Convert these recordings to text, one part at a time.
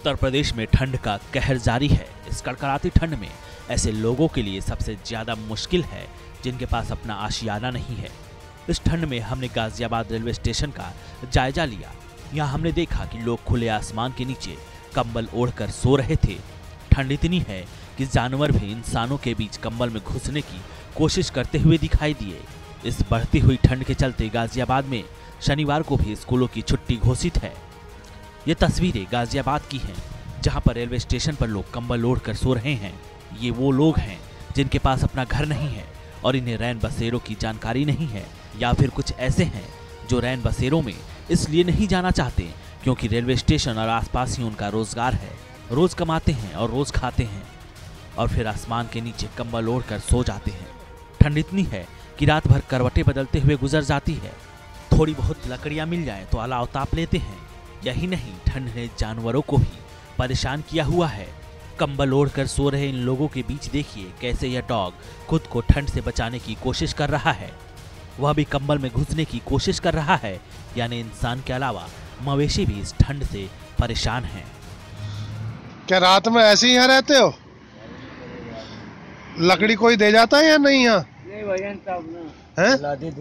उत्तर प्रदेश में ठंड का कहर जारी है। इस कड़कड़ाती ठंड में ऐसे लोगों के लिए सबसे ज्यादा मुश्किल है जिनके पास अपना आशियाना नहीं है। इस ठंड में हमने गाजियाबाद रेलवे स्टेशन का जायजा लिया। यहाँ हमने देखा कि लोग खुले आसमान के नीचे कंबल ओढ़कर सो रहे थे। ठंड इतनी है कि जानवर भी इंसानों के बीच कंबल में घुसने की कोशिश करते हुए दिखाई दिए। इस बढ़ती हुई ठंड के चलते गाजियाबाद में शनिवार को भी स्कूलों की छुट्टी घोषित है। ये तस्वीरें गाजियाबाद की हैं, जहां पर रेलवे स्टेशन पर लोग कंबल ओढ़कर सो रहे हैं। ये वो लोग हैं जिनके पास अपना घर नहीं है और इन्हें रैन बसेरों की जानकारी नहीं है, या फिर कुछ ऐसे हैं जो रैन बसेरों में इसलिए नहीं जाना चाहते क्योंकि रेलवे स्टेशन और आसपास ही उनका रोजगार है। रोज कमाते हैं और रोज खाते हैं और फिर आसमान के नीचे कंबल ओढ़कर सो जाते हैं। ठंड इतनी है कि रात भर करवटें बदलते हुए गुजर जाती है। थोड़ी बहुत लकड़ियां मिल जाएं तो अलाव ताप लेते हैं। यही नहीं, ठंड ने जानवरों को भी परेशान किया हुआ है। कंबल ओढ़कर सो रहे इन लोगों के बीच देखिए कैसे यह डॉग खुद को ठंड से बचाने की कोशिश कर रहा है। वह भी कंबल में घुसने की कोशिश कर रहा है, यानी इंसान के अलावा मवेशी भी इस ठंड से परेशान हैं। क्या रात में ऐसे ही यहाँ रहते हो? लकड़ी कोई दे जाता है या नहीं? यहाँ है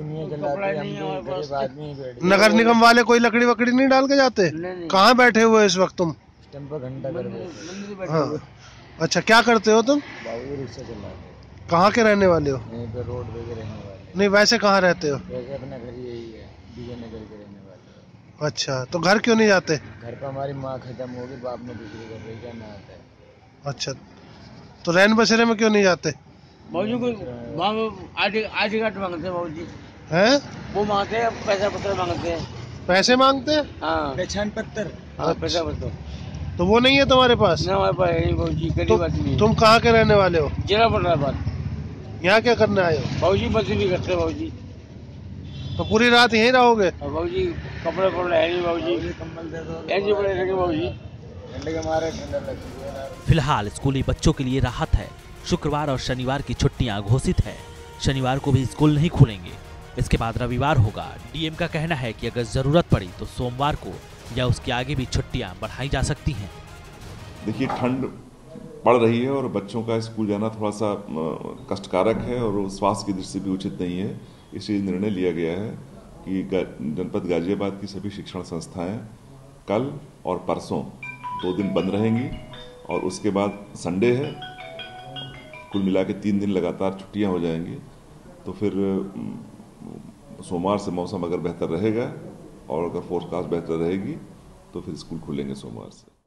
नगर निगम वाले कोई लकड़ी वकड़ी नहीं डाल के जाते? कहाँ बैठे हुए इस वक्त तुम? हाँ, अच्छा, क्या करते हो तुम? रिक्शा चलाते। कहाँ के रहने वाले हो? रोड पे के रहने वाले। नहीं, वैसे कहाँ रहते हो? वैसे अपना घर यही है, नगर के रहने वाले। अच्छा, तो घर क्यों नहीं जाते? घर पर हमारी माँ खत्म हो गई, बाप ने दूसरी कर रही, क्या ना आता है। अच्छा, तो रैन बसेरे में क्यों नहीं जाते? बाबूजी को आज घाट मांगते हैं बाबूजी। हैं? वो मांगते हैं, पैसा पत्र मांगते हैं। पैसे मांगते हैं? हाँ, पहचान पत्र। हाँ, पैसा पत्र तो वो नहीं है तुम्हारे पास? ना हमारे पास है बाबूजी, गरीब आदमी। तुम कहाँ के रहने वाले हो? जिला पड़ रहा बात। यहाँ क्या करने आए हो? बाबूजी मजदूरी करते हैं बाबूजी। तो पूरी रात यहीं रहोगे? बाबूजी कपड़े पड़ रहे हैं बाबूजी, कंबल दे दो, ऐसे पड़े रहेंगे बाबूजी। ठंड के मारे ठंडा लगती है। फिलहाल स्कूली बच्चों के लिए राहत है। शुक्रवार और शनिवार की छुट्टियां घोषित है। शनिवार को भी स्कूल नहीं खुलेंगे। इसके बाद रविवार होगा। डीएम का कहना है कि अगर जरूरत पड़ी तो सोमवार को या उसके आगे भी छुट्टियां बढ़ाई जा सकती हैं। देखिए, ठंड पड़ रही है और बच्चों का स्कूल जाना थोड़ा सा कष्टकारक है और स्वास्थ्य की दृष्टि से भी उचित नहीं है। इसलिए निर्णय लिया गया है कि जनपद गाजियाबाद की सभी शिक्षण संस्थाएं कल और परसों 2 दिन बंद रहेंगी और उसके बाद संडे है। कुल मिला के 3 दिन लगातार छुट्टियां हो जाएंगी। तो फिर सोमवार से मौसम अगर बेहतर रहेगा और अगर फोरकास्ट बेहतर रहेगी तो फिर स्कूल खुलेंगे सोमवार से।